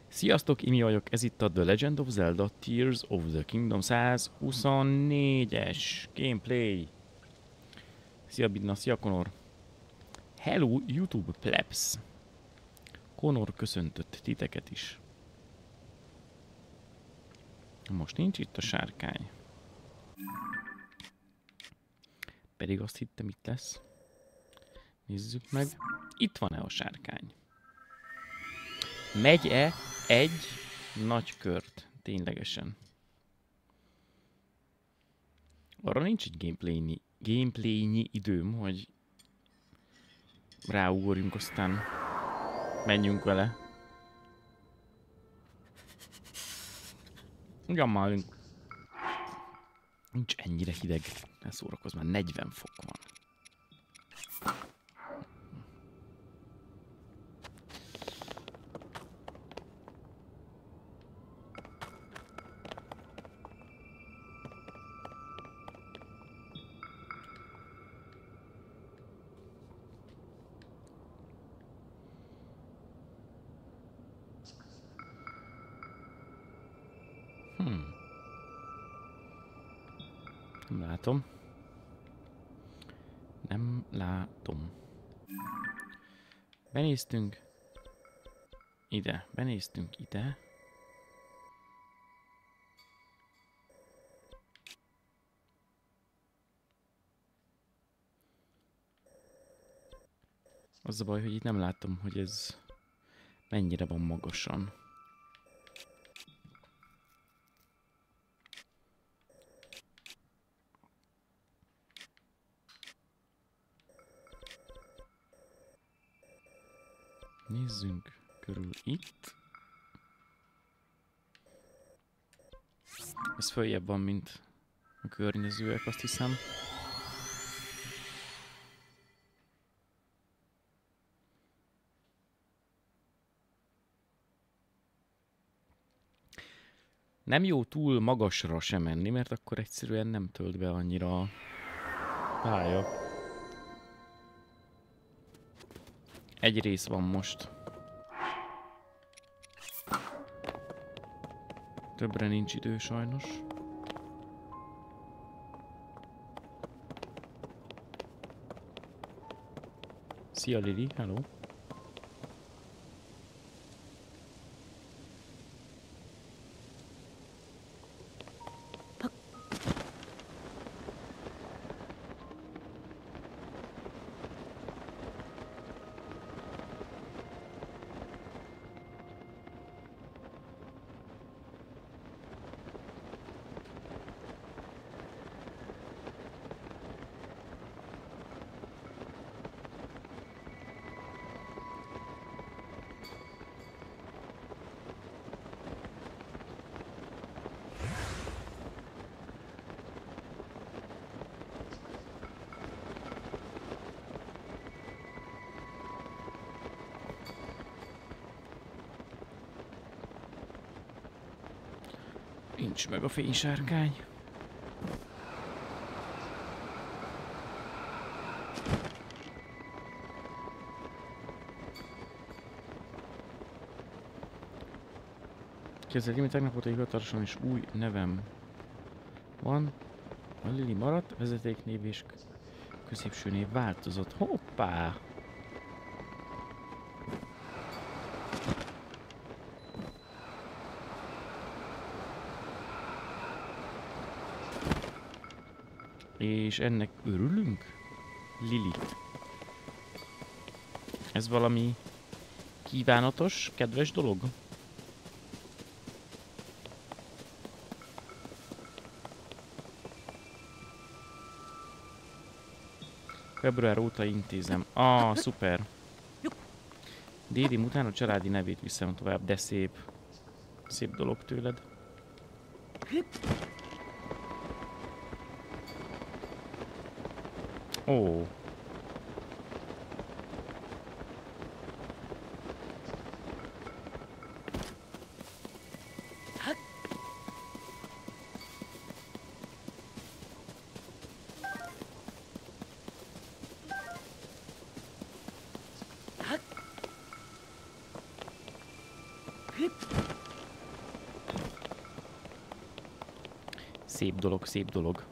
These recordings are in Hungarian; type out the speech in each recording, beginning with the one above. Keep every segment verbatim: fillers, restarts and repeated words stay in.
Sziasztok, Imi vagyok, ez itt a The Legend of Zelda Tears of the Kingdom száz huszonnégyes gameplay. Szia Bidna, szia Conor. Hello YouTube plebs. Conor köszöntött titeket is. Most nincs itt a sárkány. Pedig azt hittem itt lesz. Nézzük meg. Itt van-e a sárkány? Megy-e egy nagy kört? Ténylegesen. Arra nincs egy gameplaynyi, gameplaynyi időm, hogy ráugorjunk, aztán menjünk vele. Ugyan már nincs ennyire hideg. Ne szórakozz, már negyven fok van. Hmm. Nem látom. Nem látom. Benéztünk ide, benéztünk ide. Az a baj, hogy itt nem látom, hogy ez mennyire van magasan. Nézzünk körül itt. Ez följebb van, mint a környezőek, azt hiszem. Nem jó túl magasra sem menni, mert akkor egyszerűen nem tölt be annyira a pálya. Egy rész van most. Többre nincs idő sajnos. Szia Lili, hello. Nincs meg a fénysárkány. Képzeld, én tegnap óta hivatalosan is új nevem van. A Lili maradt, vezetéknév és középső név változott. Hoppá! És ennek örülünk? Lili. Ez valami kívánatos, kedves dolog? Február óta intézem. Ah, szuper. Dédim után a családi nevét viszem tovább, de szép. Szép dolog tőled. Ó. Hip. szép dolog, szép dolog.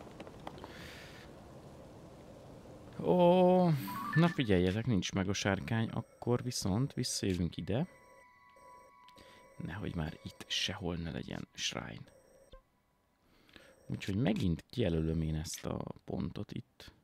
Ó, na figyeljetek, nincs meg a sárkány, akkor viszont visszajövünk ide. Nehogy már itt sehol ne legyen shrine. Úgyhogy megint kijelölöm én ezt a pontot itt.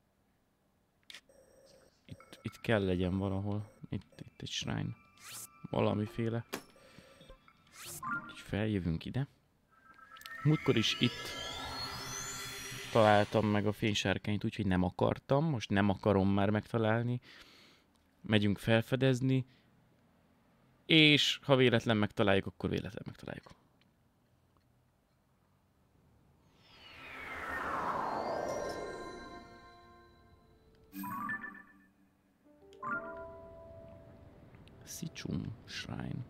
Itt, itt kell legyen valahol. Itt, itt egy shrine. Valamiféle. Úgyhogy feljövünk ide. Múltkor is itt találtam meg a fénysárkányt, úgyhogy nem akartam. Most nem akarom már megtalálni. Megyünk felfedezni. És ha véletlen megtaláljuk, akkor véletlen megtaláljuk. Sichum Shrine.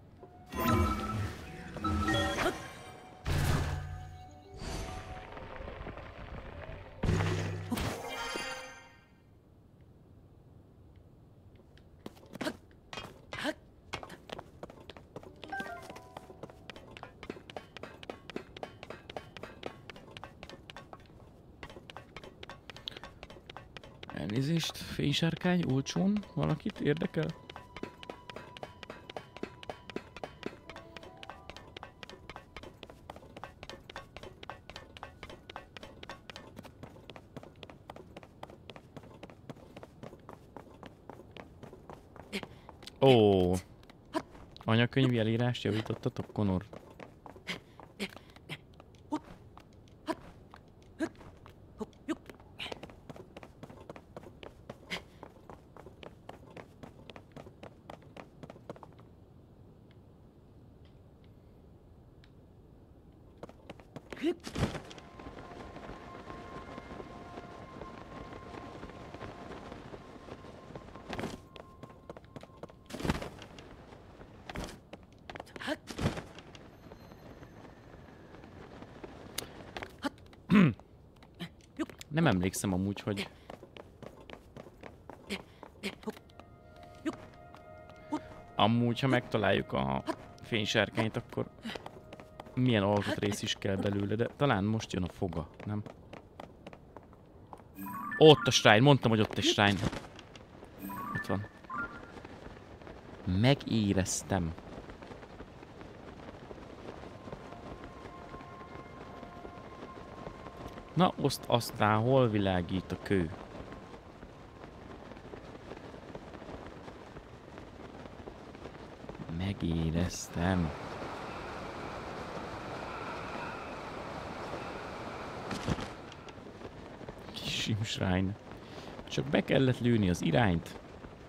Elnézést, fénysárkány, olcsón valakit érdekel? Ó, anyakönyvi elírást javítottatok, Connor? Nem emlékszem amúgy, hogy... Amúgy, ha megtaláljuk a fénysárkányt, akkor milyen alkatrész is kell belőle, de talán most jön a foga, nem? Ott a shrine, mondtam, hogy ott egy shrine. Ott van. Megéreztem. Na, azt aztán hol világít a kő? Megéreztem. Kis shrine. Csak be kellett lőni az irányt.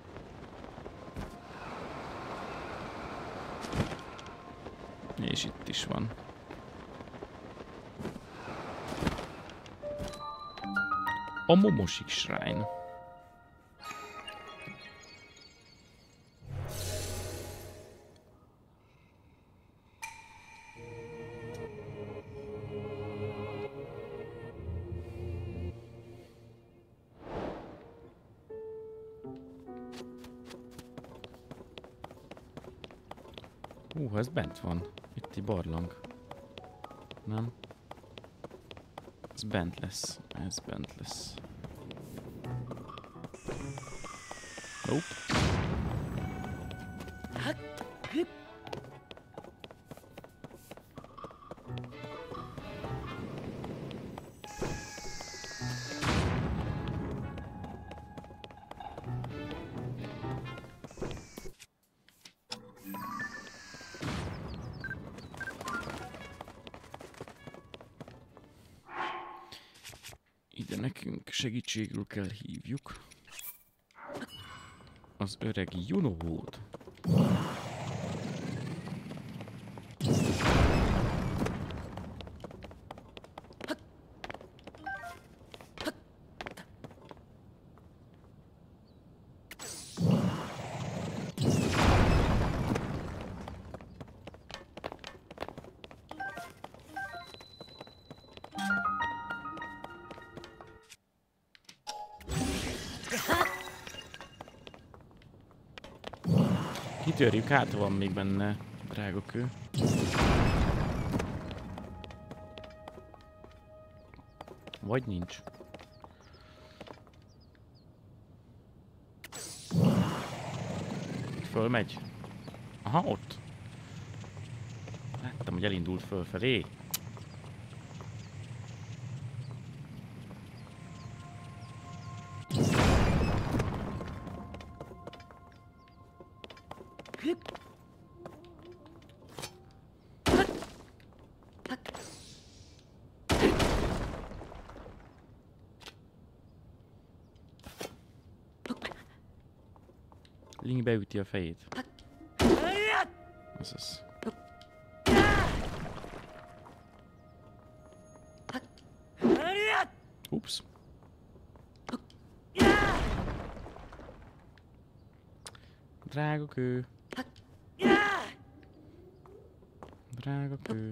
És itt is van. A Momosik Shrine. Hú, ez bent van. Itt egy barlang. Nem? Ez bent lesz. Ez bent lesz. Nope. Ide nekünk segítségül kell hívjuk az öreg Junohót. Kitörjük, hát van még benne drága kő. Vagy nincs. Fölmegy. Aha, ott. Láttam, hogy elindult fölfelé. Link beüti a fejét. Azaz. Ups. Drága kő. Drága kő.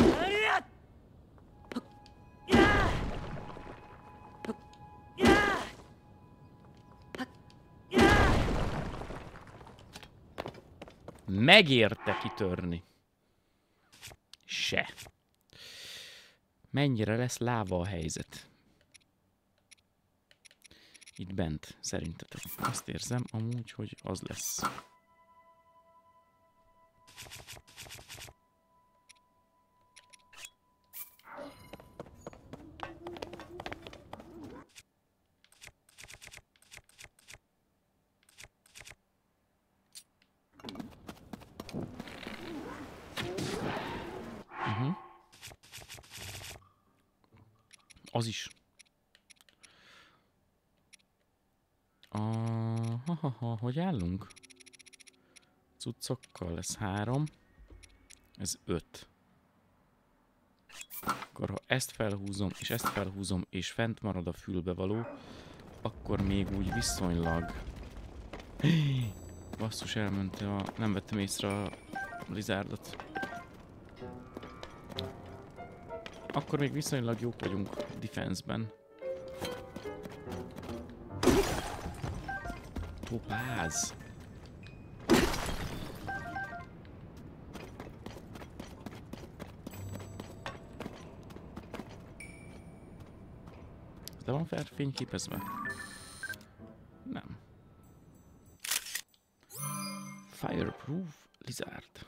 Megérte kitörni. Se. Mennyire lesz láva a helyzet? Itt bent, szerintetek. Azt érzem amúgy, hogy az lesz. Uh-huh. Az is. Uh, ha, ha, ha, hogy állunk? Cuccokkal ez három. Ez öt. Akkor ha ezt felhúzom, és ezt felhúzom, és fent marad a fülbevaló, akkor még úgy viszonylag... Basszus, elment a... Nem vettem észre a Blizzardot. Akkor még viszonylag jók vagyunk defense-ben. Topáz! Le van fel fényképezve? Nem. Fireproof Lizard.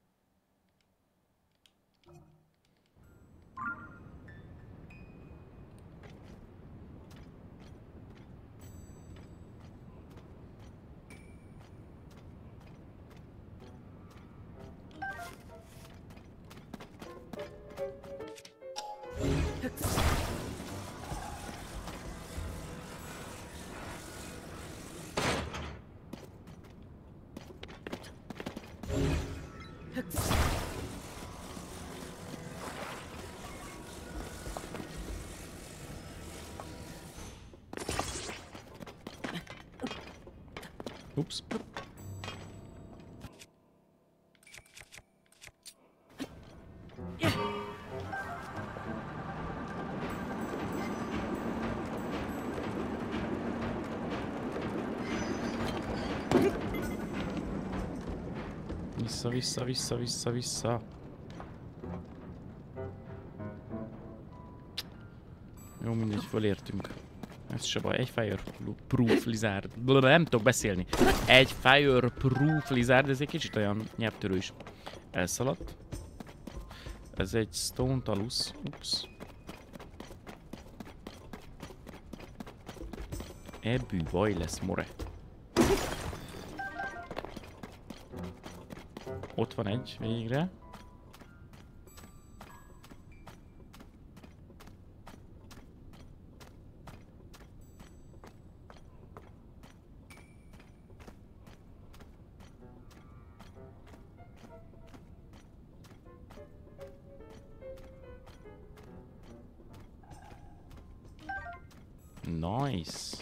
Ups. Vissza, vissza, vissza, vissza, vissza. Jó, mindegy, fölértünk. Ez se baj, egy Fireproof Lizard. Blablabla, nem tudok beszélni. Egy Fireproof Lizard, ez egy kicsit olyan nyelvtörő is. Elszaladt. Ez egy Stone Talus. Ups. Ebbű baj lesz, more. Ott van egy végre. Nice.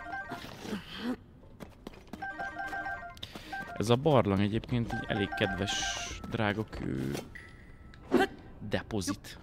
Ez a barlang egyébként egy elég kedves, drága kő depozit.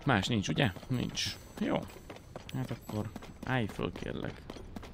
Más nincs, ugye? Nincs. Jó. Hát akkor állj föl, kérlek.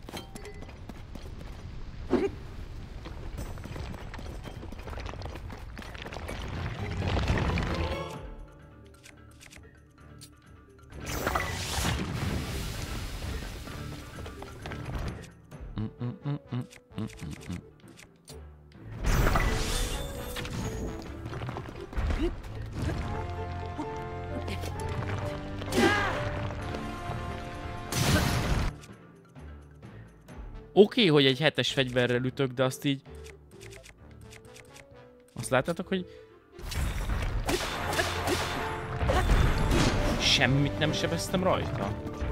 Oké, okay, hogy egy hetes fegyverrel ütök, de azt így... Azt láttátok, hogy... Semmit nem sebeztem rajta.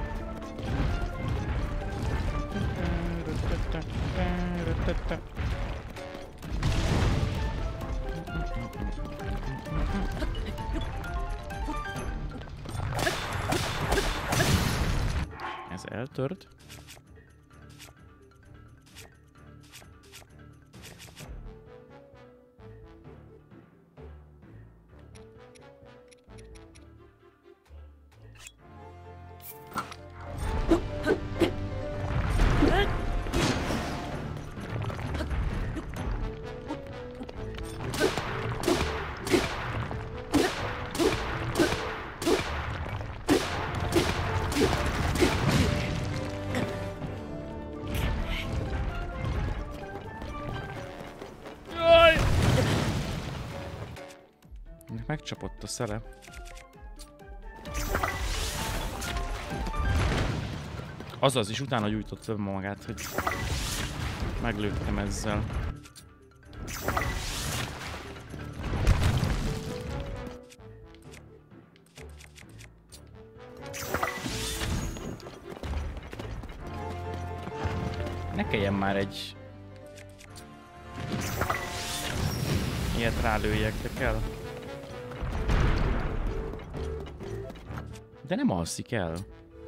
Ez eltört. Megcsapott a szele. Azaz is utána gyújtott föl magát, hogy meglőttem ezzel. Ne kelljen már egy ilyet rálőjek, de kell. De nem alszik el.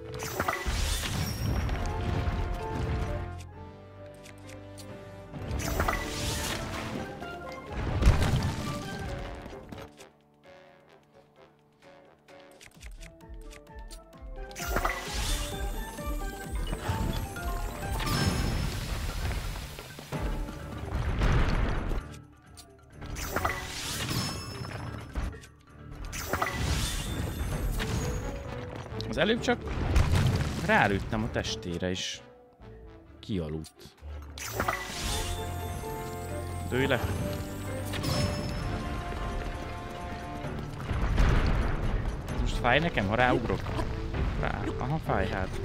Az előbb csak rálőttem a testére is. Kialudt. Dőj le! Most fáj nekem, ha ráugrok? Rá. Aha, fáj hát.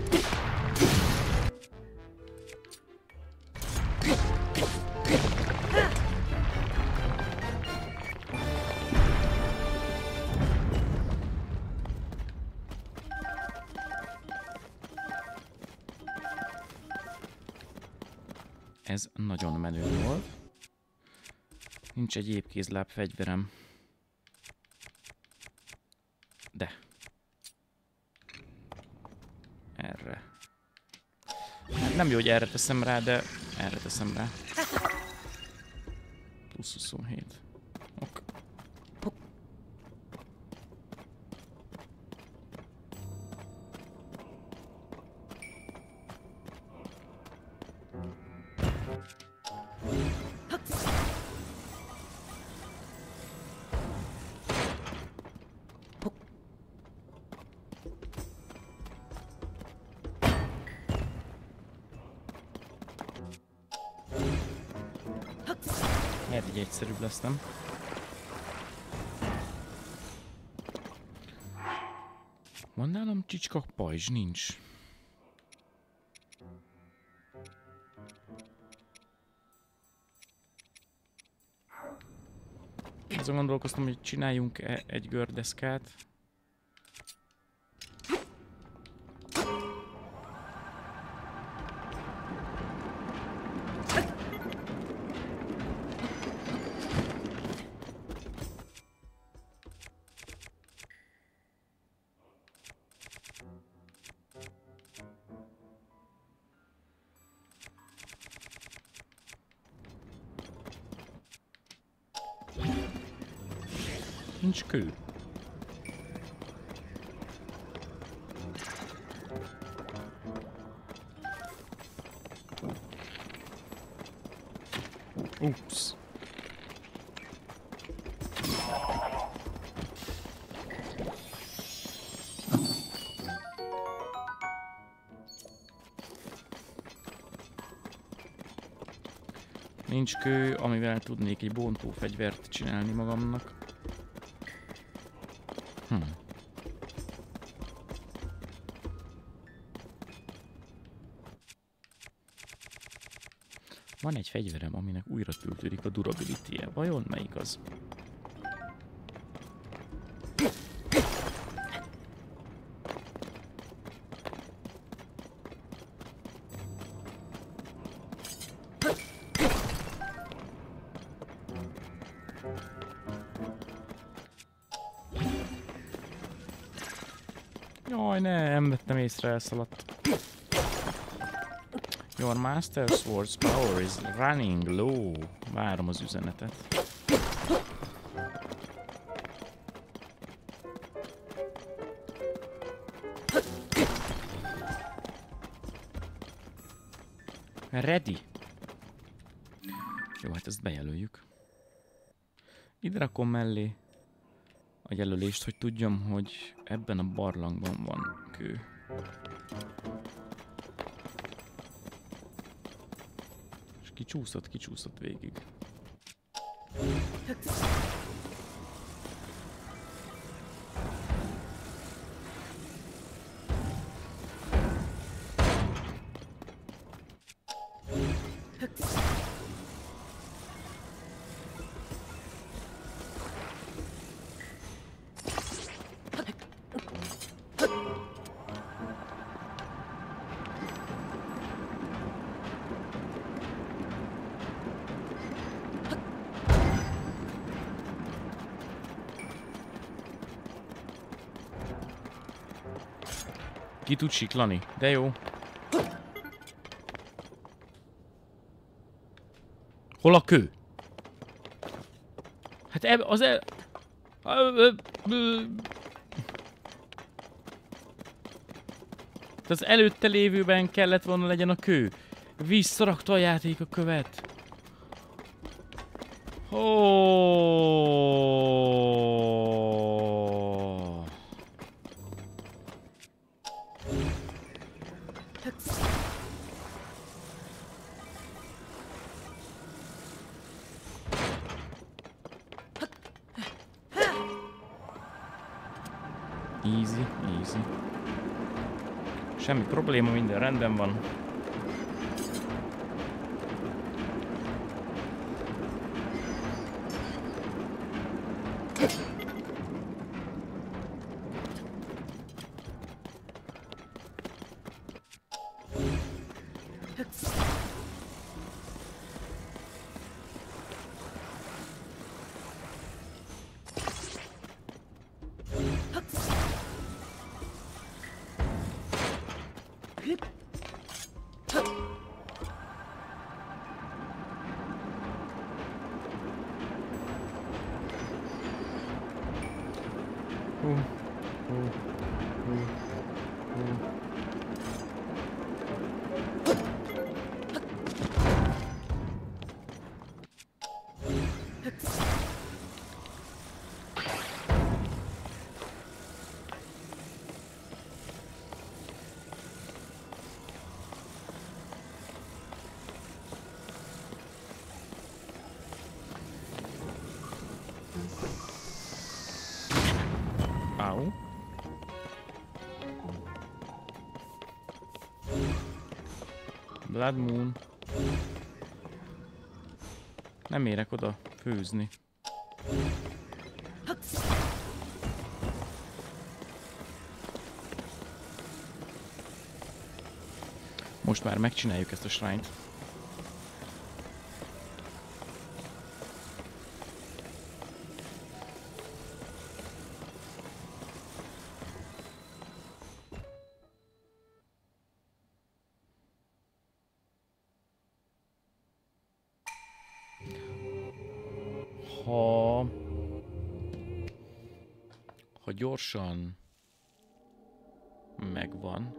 Ez nagyon menő volt. Nincs egy épkézláb fegyverem. De. Erre. Hát nem jó, hogy erre teszem rá, de erre teszem rá. Plusz huszonhét. Ok. Lehet, így egyszerűbb lesz, nem? Van nálam csicska pajzs? Nincs. Azon gondolkoztam, hogy csináljunk -e egy gördeszkát. Nincs kő. Ups. Nincs kő, amivel tudnék egy bontófegyvert csinálni magamnak. Hm. Van egy fegyverem, aminek újra töltődik a durability-je. Vajon melyik az? Jaj, nem vettem észre, elszaladt. Your Master Sword's power is running low. Várom az üzenetet. Ready. Jó, hát ezt bejelöljük. Ide rakom mellé a jelölést, hogy tudjam, hogy ebben a barlangban van kő. És kicsúszott, kicsúszott végig. Ki tud siklani, de jó. Hol a kő? Hát eb az el... Az előtte lévőben kellett volna legyen a kő. Visszarakta a játék a követ. Oh. Easy, easy. Semmi probléma, minden rendben van. Uh, uh, uh, uh. Au. Blood Moon. Nem érek oda főzni. Most már megcsináljuk ezt a shrine-t. Ha... Ha gyorsan megvan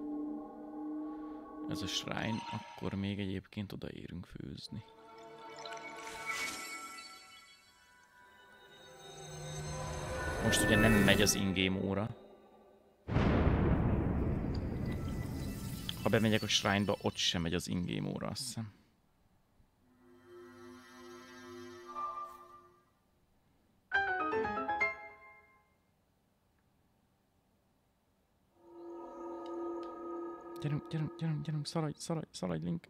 ez a shrine, akkor még egyébként odaérünk főzni. Most ugye nem megy az in-game óra. Ha bemegyek a shrine-ba, ott sem megy az in-game óra, azt hiszem. Gyerünk, gyerünk, gyerünk, gyerünk, szaladj, szaladj, szaladj, Link.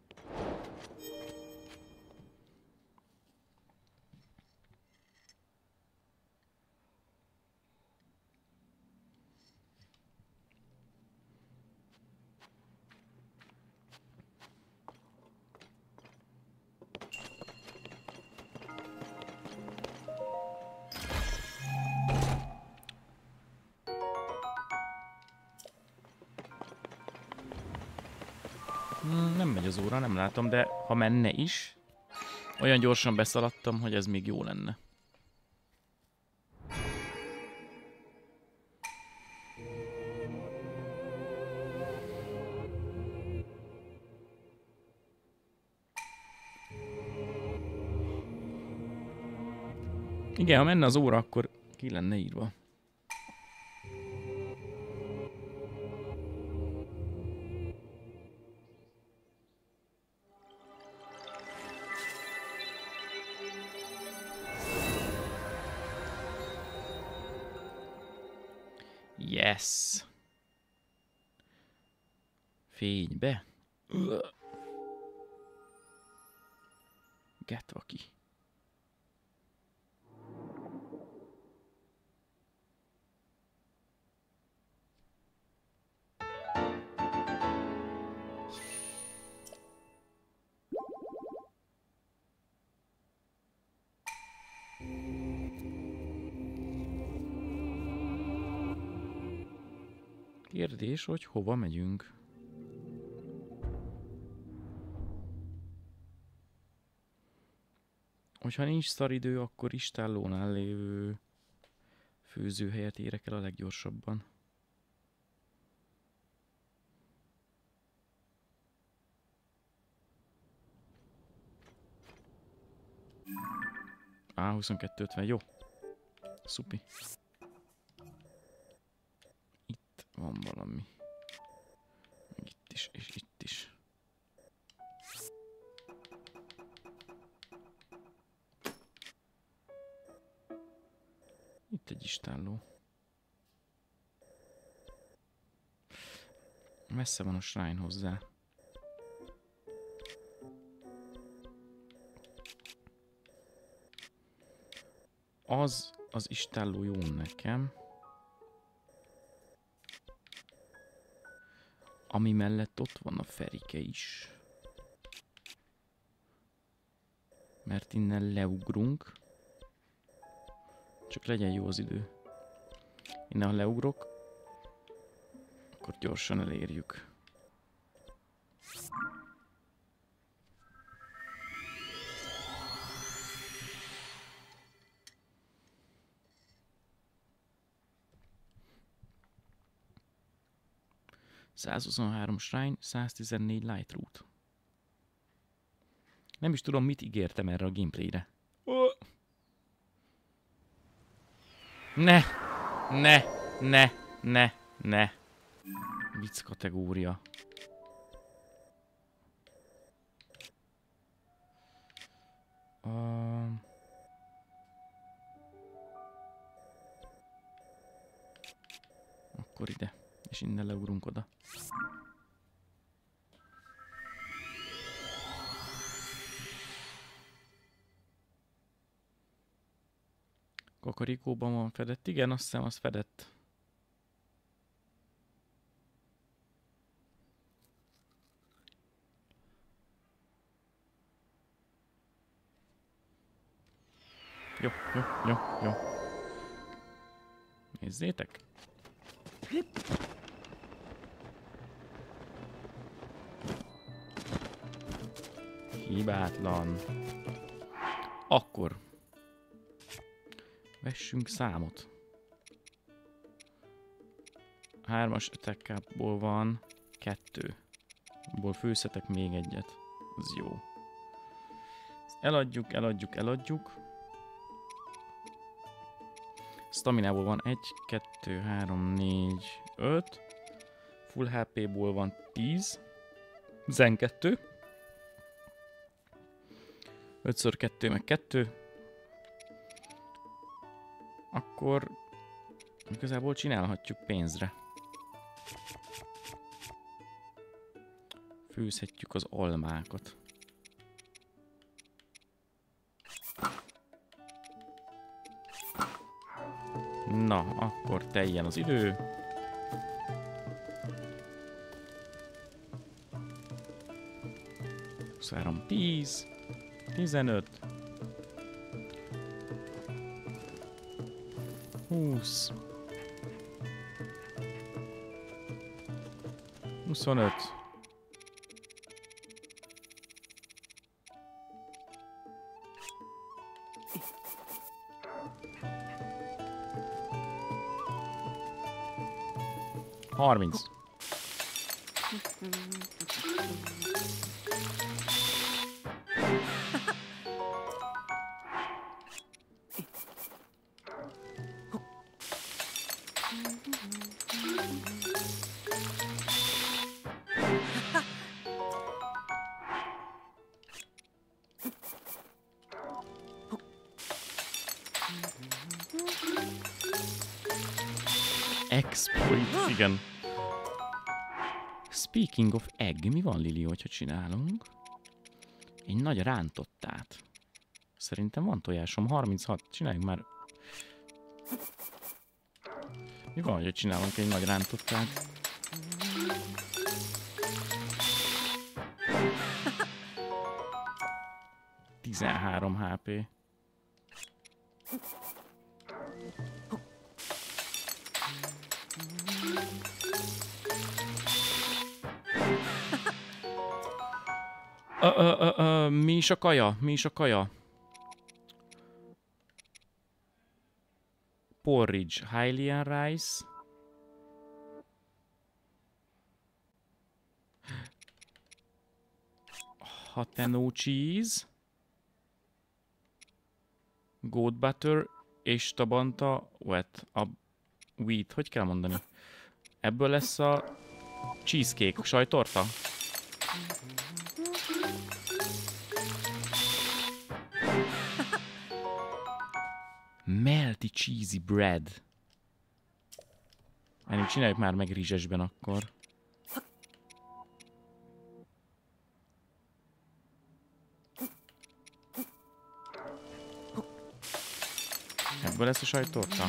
Nem megy az óra, nem látom, de ha menne is, olyan gyorsan beszaladtam, hogy ez még jó lenne. Igen, ha menne az óra, akkor ki lenne írva. Yes! Fénybe. Getva ki. Kérdés, hogy hova megyünk? Hogyha nincs szaridő, akkor Istállónál lévő főzőhelyet érek el a leggyorsabban. Á, huszonkettő ötven, jó. Szupi. Itt van valami. Meg itt is, és itt is. Itt egy istálló. Messze van a shrine hozzá. Az az istálló jó nekem. Ami mellett ott van a Ferike is. Mert innen leugrunk. Csak legyen jó az idő. Innen, ha leugrok, akkor gyorsan elérjük. százhuszonhárom shrine, száztizennégy light route. Nem is tudom, mit ígértem erre a gameplayre. Oh. Ne! Ne! Ne! Ne! Ne! Vicc kategória. Uh... Akkor ide. És innen leugrunk oda. Kakarikóban van fedett. Igen, azt hiszem, az fedett. Jó, jó, jó, jó. Nézzétek. Hibátlan. Akkor vessünk számot. Hármas attack-ból van kettő. Abból főzhetek még egyet. Az jó. Eladjuk, eladjuk, eladjuk. staminából van egy, kettő, három, négy, öt. Full há pé-ból van tíz. Zen kettő. ötször kettő meg kettő. Akkor igazából csinálhatjuk pénzre. Főzhetjük az almákat. Na, akkor teljen az idő. huszonhárom, tíz, tizenöt, húsz, huszonöt, harminc. Exploit, igen. Speaking of egg, mi van, Lili, hogyha csinálunk? Egy nagy rántottát. Szerintem van tojásom, harminchat, csináljunk már. Mi van, hogy csinálunk egy nagy rántottát? tizenhárom há pé. Ö, ö, ö, ö, mi is a kaja? Mi is a kaja? Porridge, Hylian rice. Hateno cheese. Goat butter és tabanta wet. A wheat, hogy kell mondani? Ebből lesz a cheesecake, sajtorta? Melty cheesy bread. Ennél csináljuk már meg rizsesben akkor. Ebből lesz a sajtorta.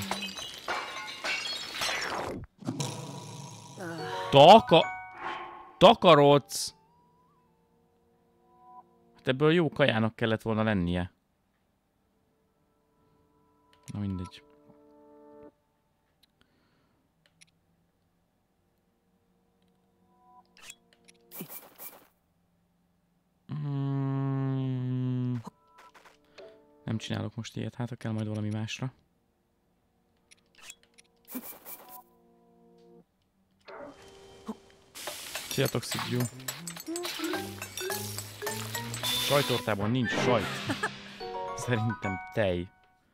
Taka... Takarodsz! Hát ebből jó kajának kellett volna lennie. Na mindegy. Mm. Nem csinálok most ilyet, hát kell majd valami másra. Szia, Toxic. Sajtortában nincs sajt. Szerintem tej.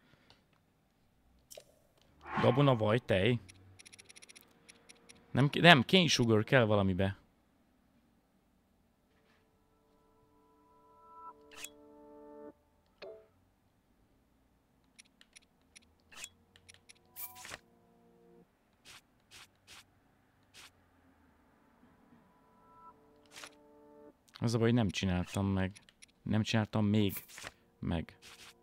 Gabona, vaj, tej. Nem, nem, cane sugar kell valamibe. Az a baj, hogy nem csináltam meg. Nem csináltam még meg.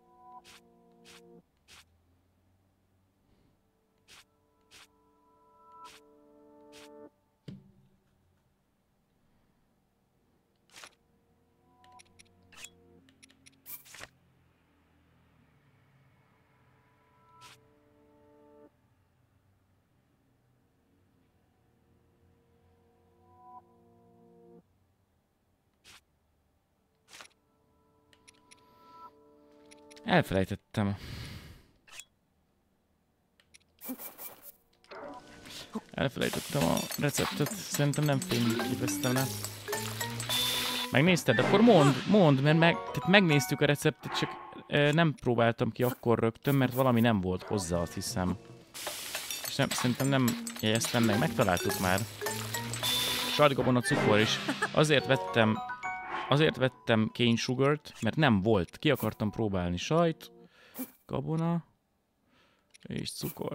Elfelejtettem. Elfelejtettem a receptet. Szerintem nem fényképeztem le. Megnézted? Akkor mondd, mondd, mert meg, tehát megnéztük a receptet, csak e, nem próbáltam ki akkor rögtön, mert valami nem volt hozzá, azt hiszem. sem, szerintem nem jegyeztem meg, megtaláltuk már. Sajtgabona cukor is. Azért vettem, azért vettem cane sugart, mert nem volt. Ki akartam próbálni sajt, gabona és cukor.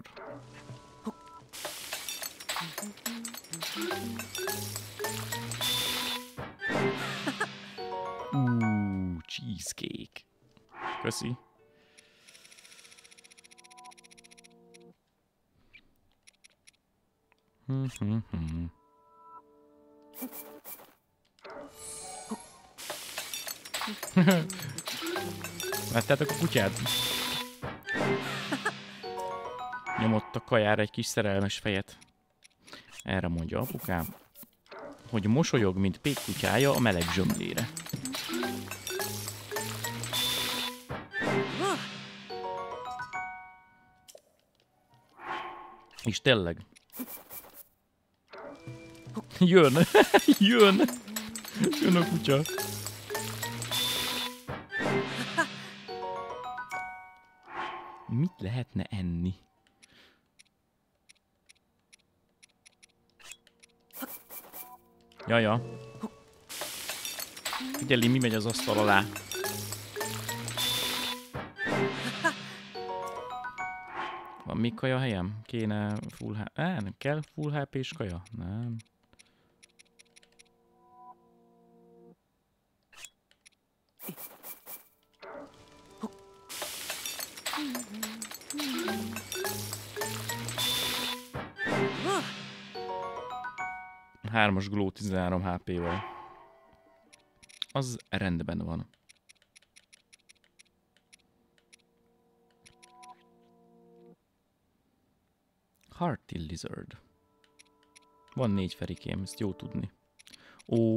Uuuuh, cheesecake. Köszi. Hm, hm, hm. Láttátok a kutyát? Nyomott a kajára egy kis szerelmes fejet. Erre mondja apukám, hogy mosolyog, mint pék kutyája a meleg zsömlére. És tényleg. Jön! Jön! Jön a kutya. Mit lehetne enni? Jaja. Figyelj, mi megy az asztal alá. Van még kaja helyem? Kéne full há... Á, nem kell full há pés kaja? Nem. Hármas glow tizenhárom há pével. Az rendben van. Hearty Lizard. Van négy ferikém, ezt jó tudni. Ó.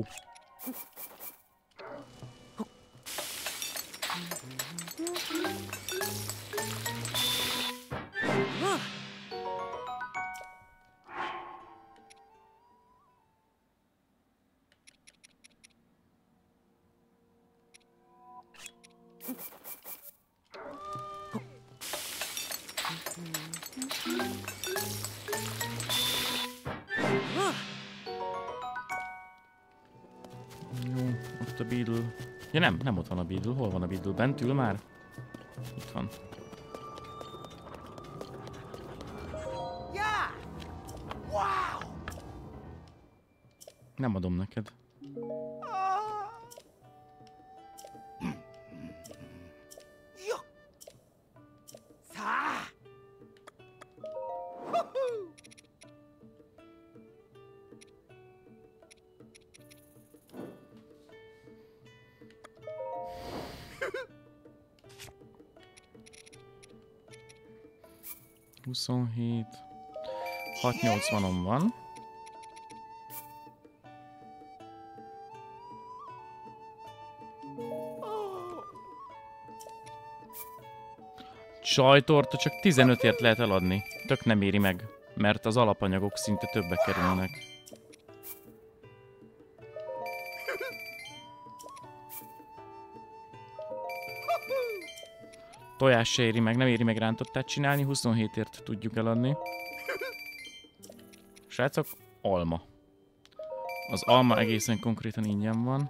Jó, ott a Beedle. Ja nem, nem ott van a Beedle. Hol van a Beedle? Bent ül már? Itt van. Nem adom neked. huszonhét. hatszáznyolcvanon van. Sajtorta csak tizenötért lehet eladni. Tök nem éri meg, mert az alapanyagok szinte többbe kerülnek. Tojás se éri meg, nem éri meg rántottát csinálni, huszonhétért tudjuk eladni. Srácok, alma. Az alma egészen konkrétan ingyen van.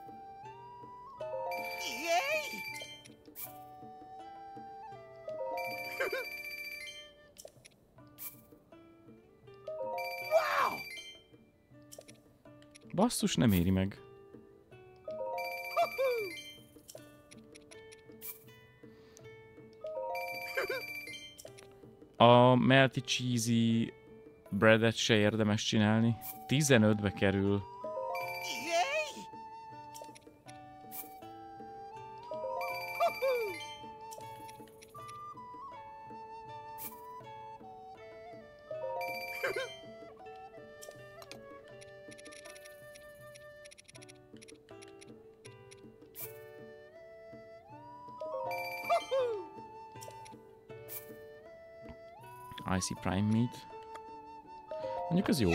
Basszus, nem éri meg. A melty cheesy breadet se érdemes csinálni. tizenötbe kerül. Icy Prime Meat. Mondjuk ez jó.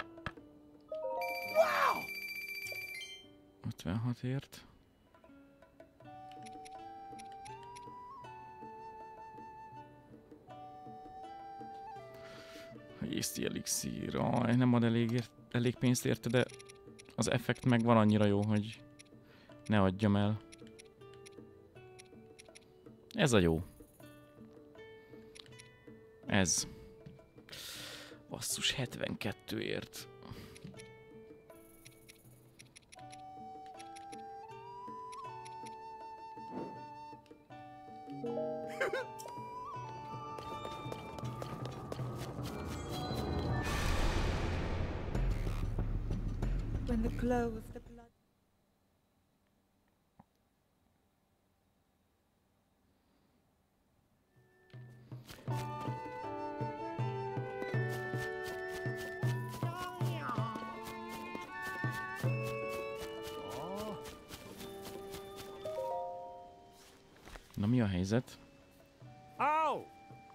ötvenhatért. Észti elixír. Aj, nem ad elég, ért, elég pénzt érte, de az effekt meg van annyira jó, hogy ne adjam el. Ez a jó. Ez. Basszus, hetvenkettőért. When the glow of the blood. Na, mi a helyzet? Oh.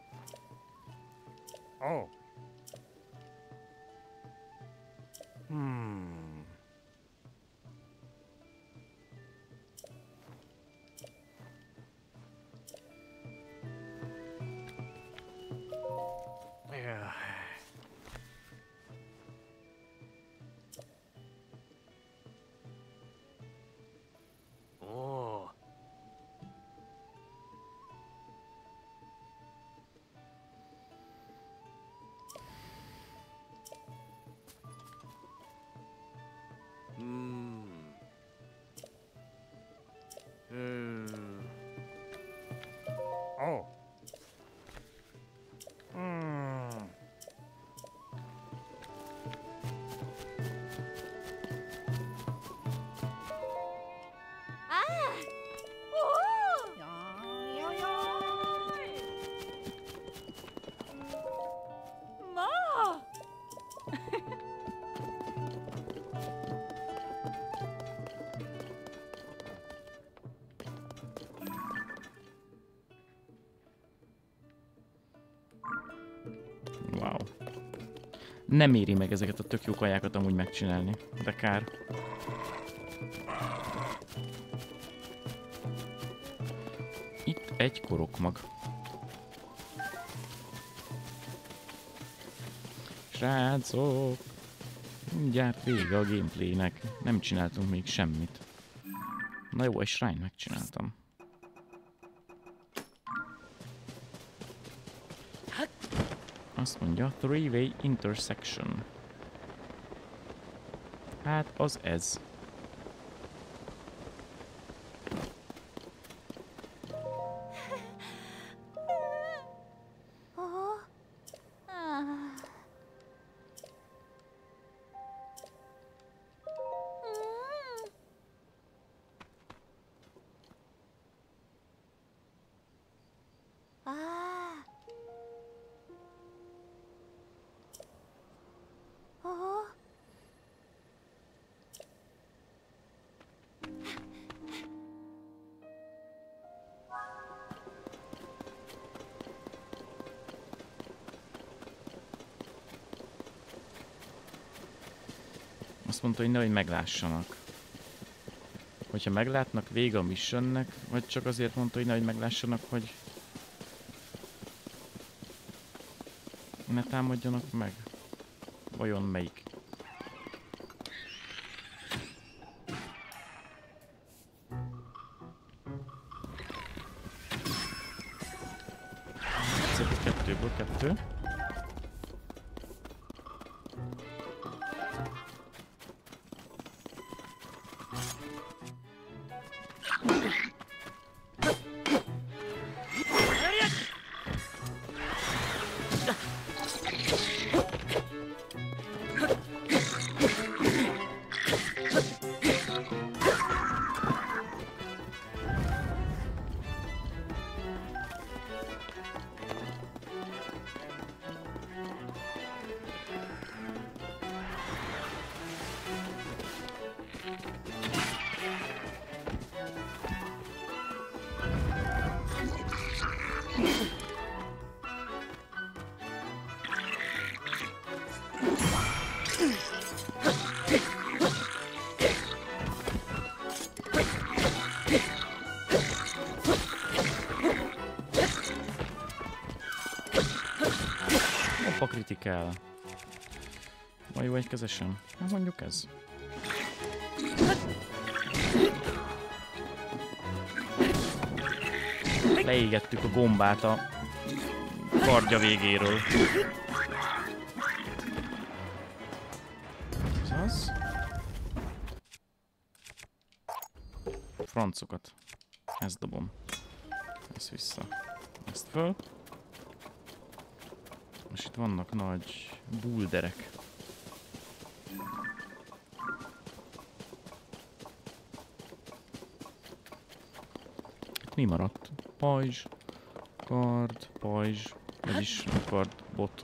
Oh. Hmm. Yeah. Oh. Hmm. Hmm. Oh. Hmm. Ah! Ma! Wow. Nem éri meg ezeket a tök jó kajákat amúgy megcsinálni, de kár. Itt egy korokmag. Srácok! Mindjárt vége a gameplaynek. Nem csináltunk még semmit. Na jó, egy shrine megcsináltam. Azt mondja, three-way intersection. Hát az ez. Oh. Ah. Mm. Ah. Oh. Azt mondta, hogy nehogy meglássanak. Hogyha meglátnak, vége a missionnek, vagy csak azért mondta, hogy nehogy meglássanak, hogy ne támadjanak meg. Vajon melyik? Egyszerűen kettőből kettő. Hoppa kritikál. Van jó egy kezesen? Hát mondjuk ez. Leégettük a gombát a kardja végéről. Ez az. Francokat. Ezt dobom. Ezt vissza. Ezt föl. És itt vannak nagy bulderek. Itt mi maradt? Pajzs, kard, pajzs, vagyis kard, bot.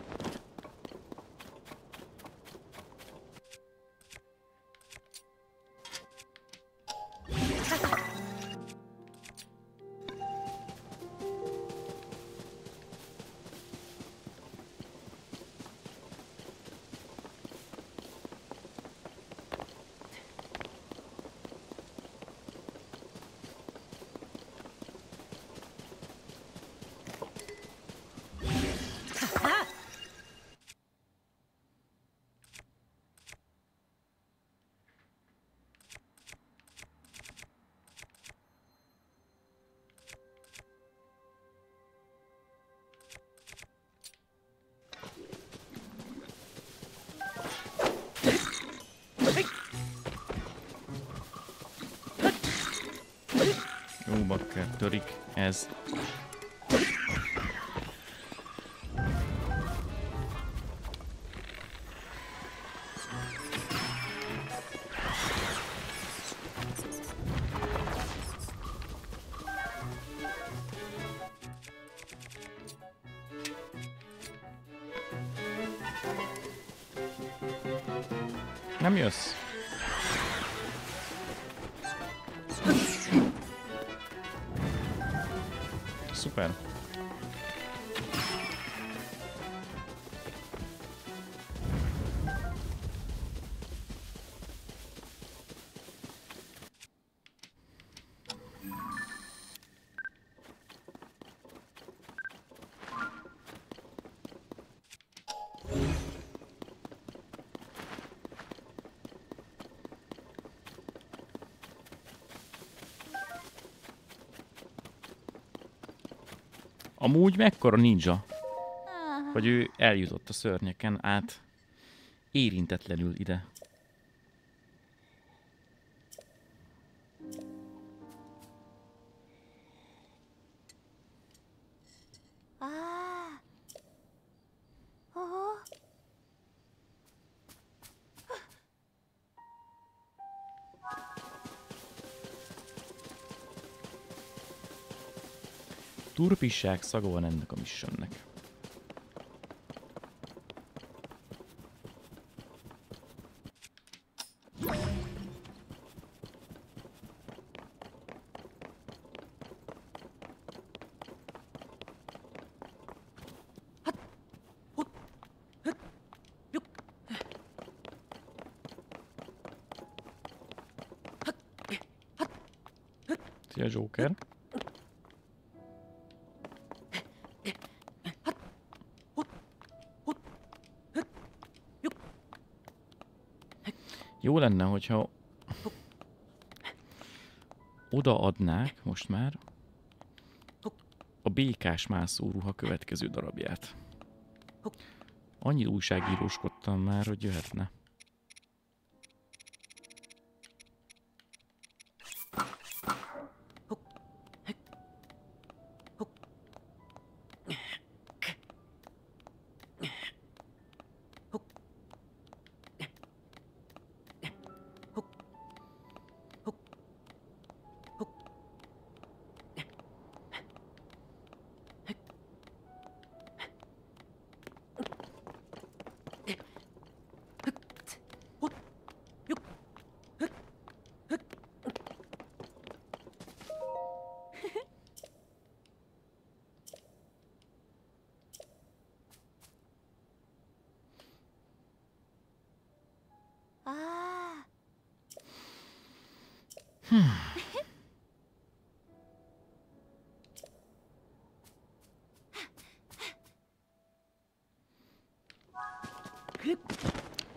Jó bakker, törik ez. Nem jössz? Szuper. Amúgy mekkora ninja, hogy ő eljutott a szörnyeken át érintetlenül ide. Ah. Oh. Turpisság szaga van ennek a missionnek. Szia, Joker! Jó lenne, hogyha odaadnák most már a békás mászóruha következő darabját. Annyi újságíróskodtam már, hogy jöhetne. Ah.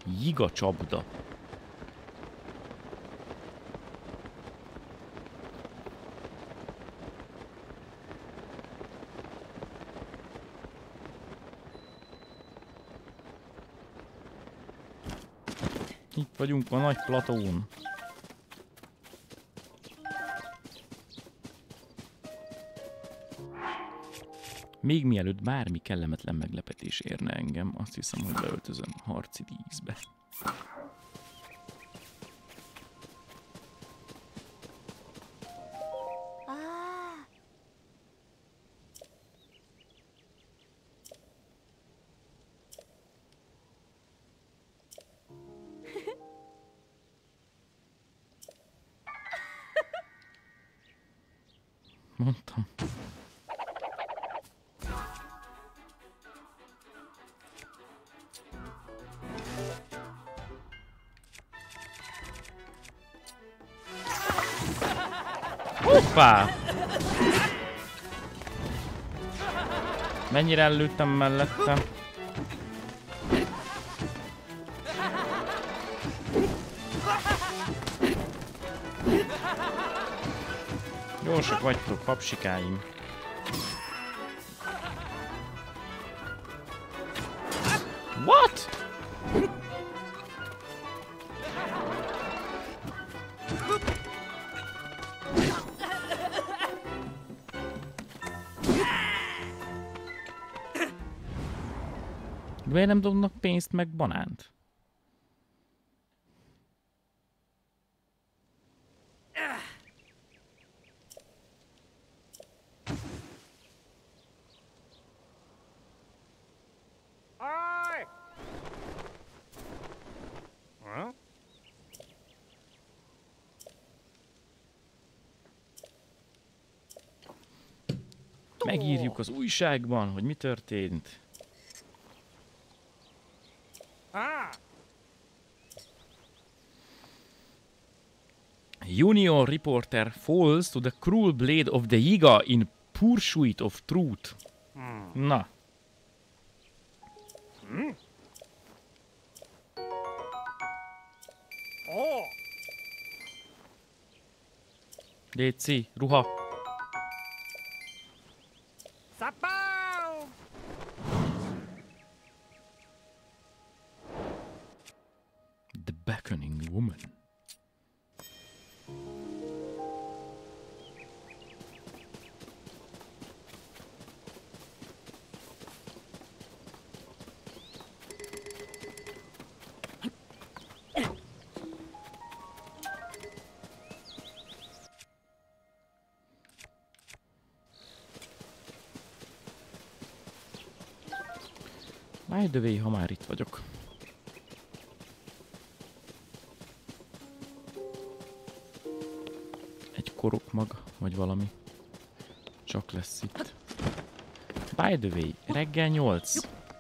Jiga csapda. Itt vagyunk a nagy platón. Még mielőtt bármi kellemetlen meglepetés érne engem, azt hiszem, hogy beöltözöm harci díszbe. Mondtam. Hoppá! Mennyire előttem mellettem? Gyorsak vagytok, papsikáim. What? Miért nem dobnak pénzt meg banánt? Megírjuk az újságban, hogy mi történt. Junior reporter falls to the cruel blade of the Yiga in pursuit of truth. Na. Léci, ruha. The beckoning woman. By the way, ha már itt vagyok. Egy korokmag, vagy valami. Csak lesz itt. By the way, reggel nyolc.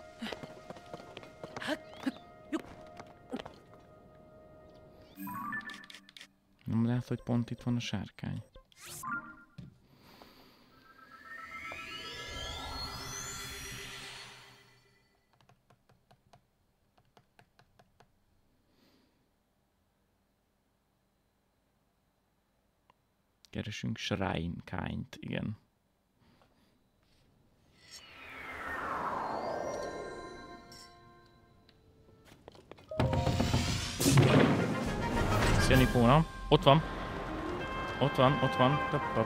Nem lehet, hogy pont itt van a sárkány. Keresünk Shrine Kind, igen. Szia Nikóna, ott van. Ott van, ott van.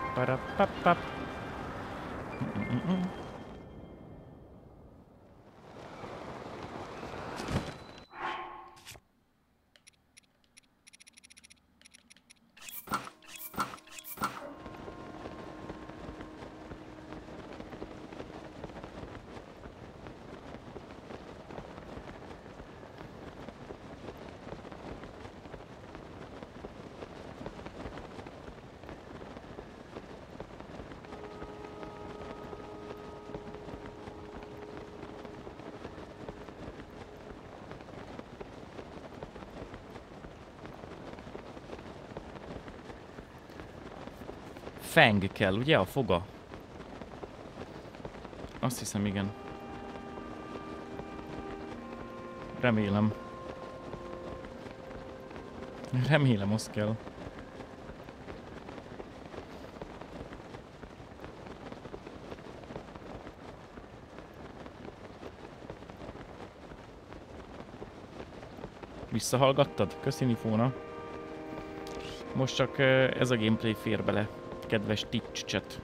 Fang kell, ugye? A foga. Azt hiszem, igen. Remélem. Remélem, az kell. Visszahallgattad? Köszi, Nifóna. Most csak ez a gameplay fér bele, kedves Twitch chat.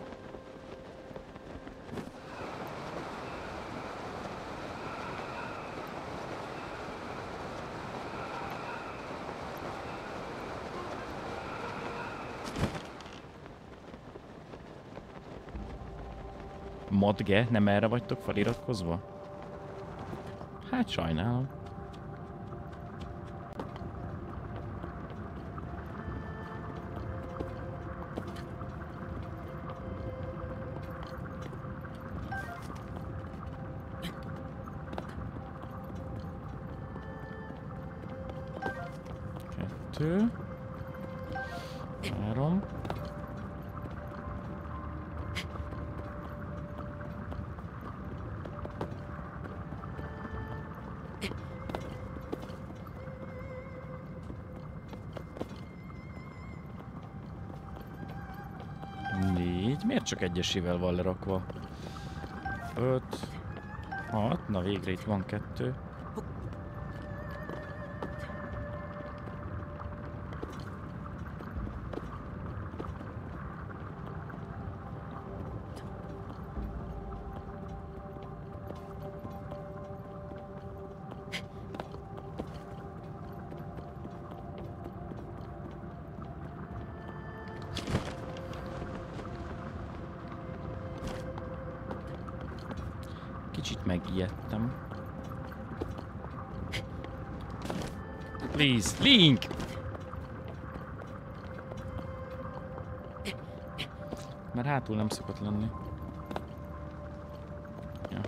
Modge, nem erre vagytok feliratkozva? Hát sajnálom. Kettő. Három. Miért csak egyesével van lerakva? Öt, hat, na végre itt van kettő. Kicsit megijedtem. Please, Link! Mert hátul nem szokott lenni. Ja.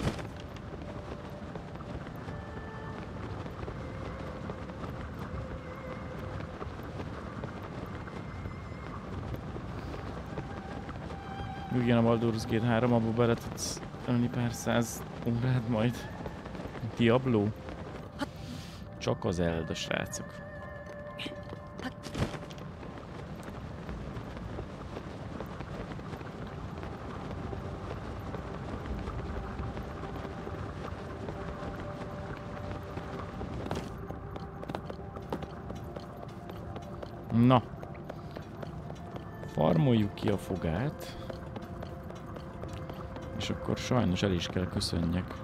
Jöjjön a Baldur's Gate három, abba bele tudsz ölni pár száz órát majd. Diablo? Csak az Zelda, srácok. Na. Farmoljuk ki a fogát. És akkor sajnos el is kell köszönjek.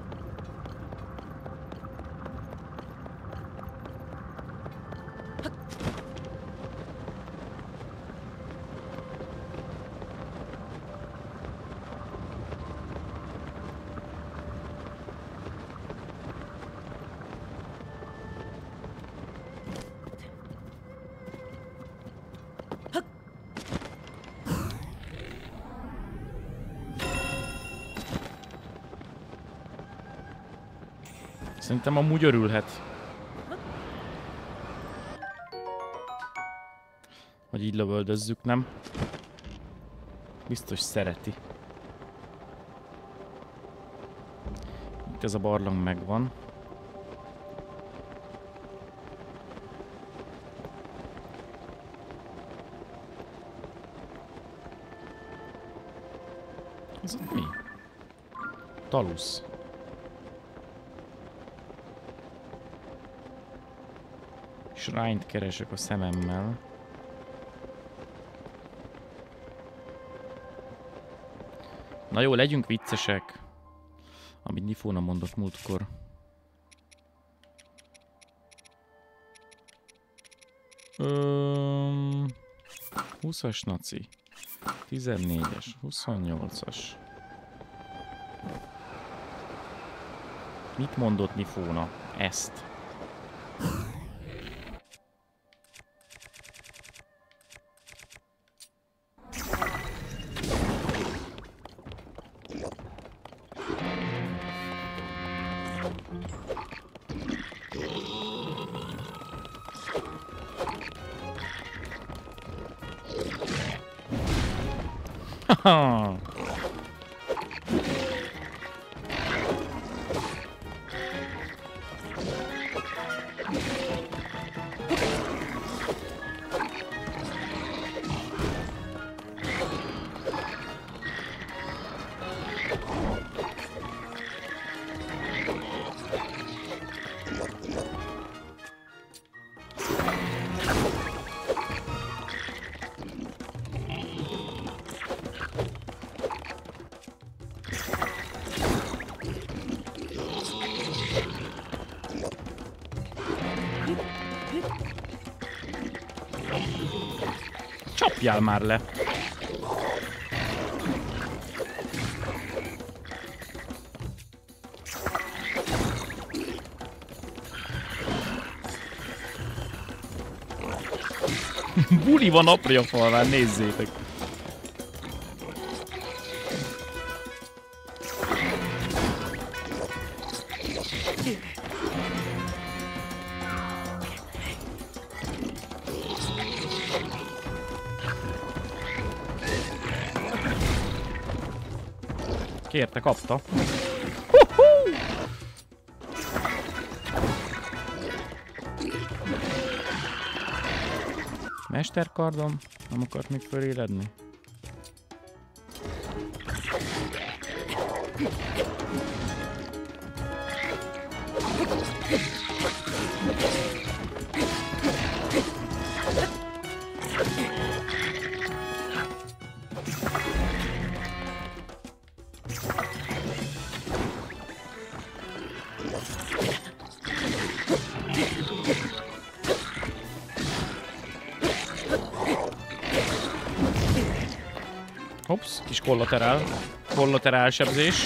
Szerintem amúgy örülhet. Hogy így lövöldözzük, nem? Biztos szereti. Itt ez a barlang megvan. Ez ott mi? Talusz. Shrine-t keresek a szememmel. Na jó, legyünk viccesek. Amit Nifóna mondott múltkor. Öm... húszas naci. tizennégyes. huszonnyolcas. Mit mondott Nifóna? Ezt. Haha. Csapjál már le! Buli van apja falván, nézzétek! Kérte, kapta. Huhú! Mesterkardom nem akart még föléledni? Hops, kis kollaterál. Kollaterál sebzés.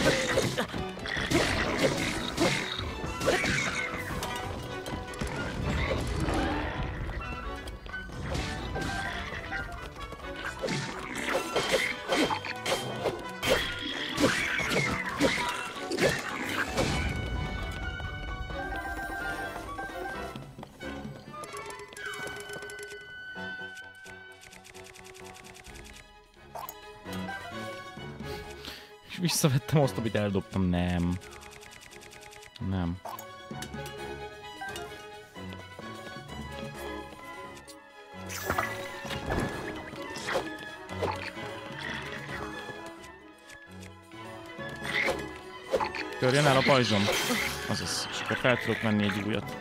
És visszavettem azt, amit eldobtam. Nem. Nem. Törjön el a pajzsom. Azaz, és akkor fel tudok venni egy újat.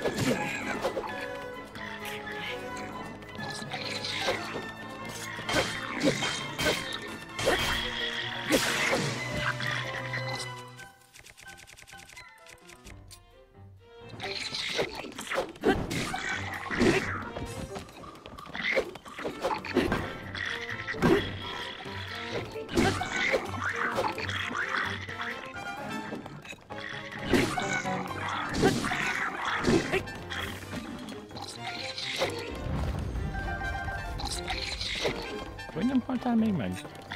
Hogy nem haltál még meg?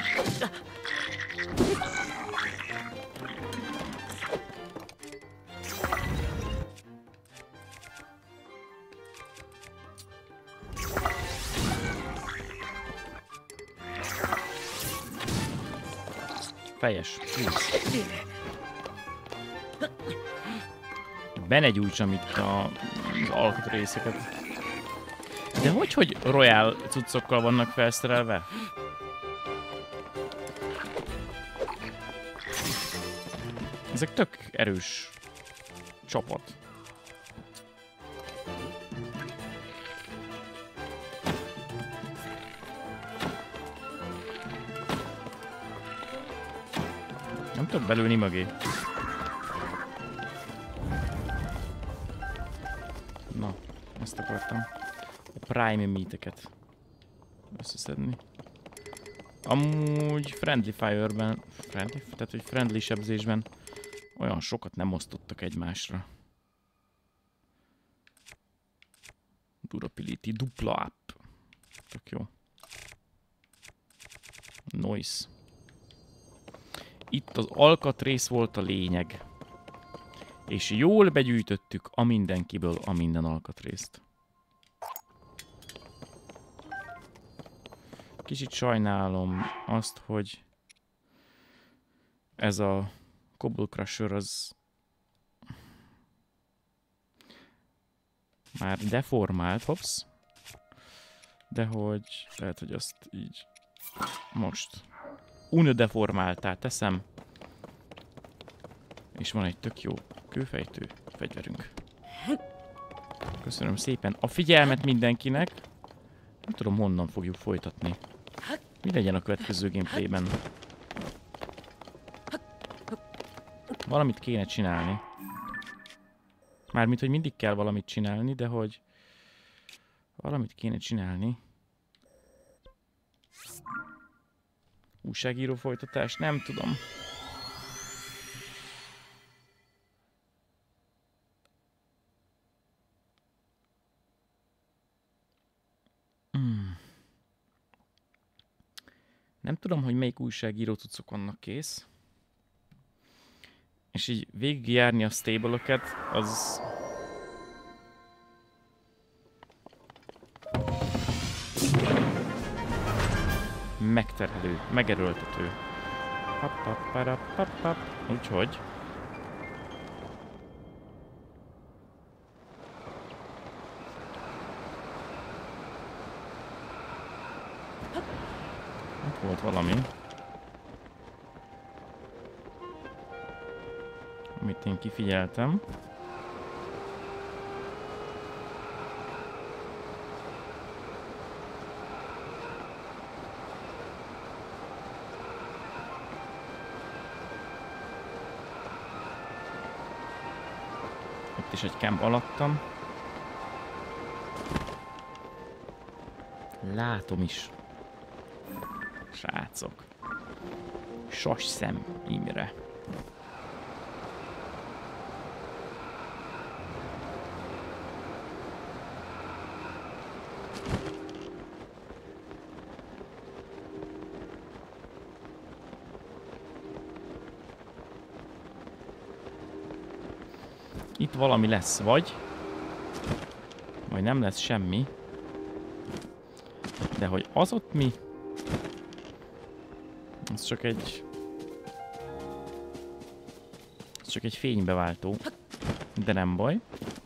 Fejes. Benne gyújtsam itt a, az alkatrészeket. De hogy, hogy royal cuccokkal vannak felszerelve? Ezek tök erős csapat. Nem tudok belülni mögé. Na, ezt akartam. A Prime meateket összeszedni. Amúgy Friendly Fire-ben, friendly, tehát hogy friendly sebzésben olyan sokat nem osztottak egymásra. Durability dupla up. Tök jó. Noise. Itt az alkatrész volt a lényeg. És jól begyűjtöttük a mindenkiből a minden alkatrészt. Kicsit sajnálom azt, hogy ez a Cobble Crusher az már deformált, hops, de hogy lehet, hogy azt így most undeformáltá teszem, és van egy tök jó kőfejtő fegyverünk. Köszönöm szépen a figyelmet mindenkinek. Nem tudom, honnan fogjuk folytatni. Mi legyen a következő gameplayben? Valamit kéne csinálni. Mármint, hogy mindig kell valamit csinálni, de hogy Valamit kéne csinálni. Újságíró folytatás? Nem tudom. Hmm. Nem tudom, hogy melyik újságíró cuccok vannak kész. És így végigjárni a stable-öket, az... megterhelő, megerőltető. Úgyhogy... itt volt valami, amit én kifigyeltem. Itt is egy camp alattam. Látom is. Srácok. Sas szem Imre. Itt valami lesz, vagy? Vagy nem lesz semmi. De hogy az ott mi? Ez csak egy... Ez csak egy fénybeváltó. De nem baj.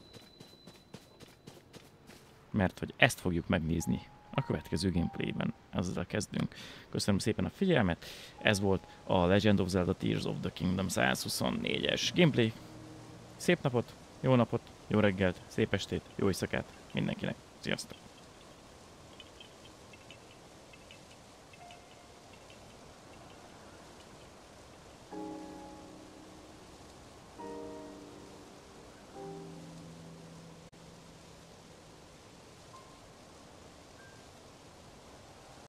Mert hogy ezt fogjuk megnézni a következő gameplayben. Ezzel kezdünk. Köszönöm szépen a figyelmet. Ez volt a Legend of Zelda Tears of the Kingdom száz huszonnégyes gameplay. Szép napot, jó napot, jó reggelt, szép estét, jó éjszakát mindenkinek. Sziasztok!